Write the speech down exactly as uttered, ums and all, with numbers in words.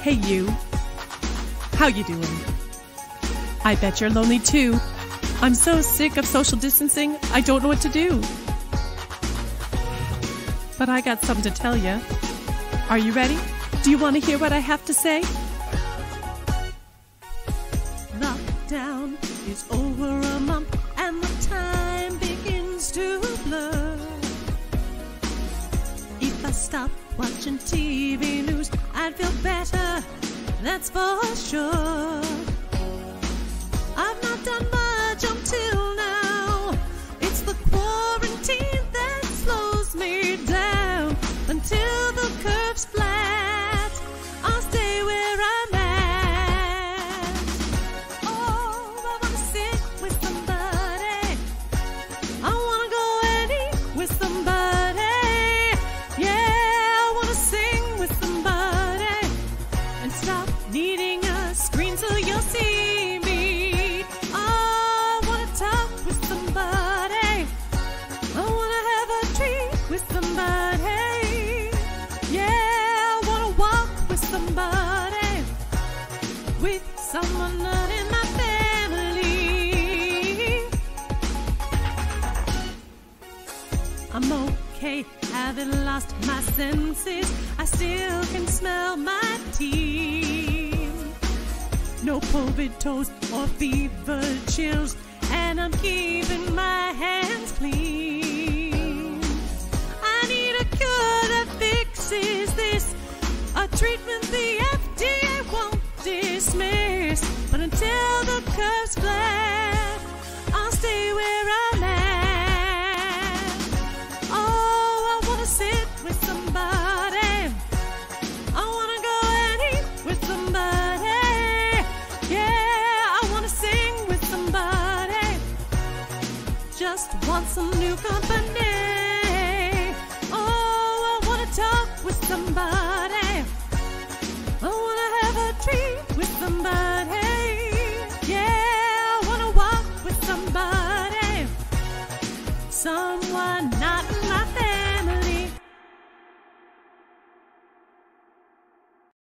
Hey you, how you doing? I bet you're lonely too. I'm so sick of social distancing, I don't know what to do. But I got something to tell you. Are you ready? Do you want to hear what I have to say? Lockdown is over a month and the time begins to blur. If I stop watching T V news, I'd feel better, that's for sure. I've not done much until now. It's the quarantine that slows me down. Until the curve's flat, I'll stay where I'm at. Oh, I wanna sit with somebody. I wanna go and eat with somebody. Yeah, I wanna sing with somebody. And stop needing a screen so you'll see me. I wanna talk with somebody. I wanna have a treat with somebody. Yeah, I wanna walk with somebody. With someone not in my family. I'm okay, having lost my senses. I still can smell my teeth. No COVID toes or fever chills, and I'm keeping my hands clean. I need a cure that fixes this, a treatment the F D A won't dismiss. But until the curve's flat, I'll stay where I'm at. Oh, I wanna sit with somebody. I wanna go and eat with somebody. Yeah, I wanna sing with somebody. Just want some new company. Oh, I wanna talk with somebody. I wanna have a treat with somebody.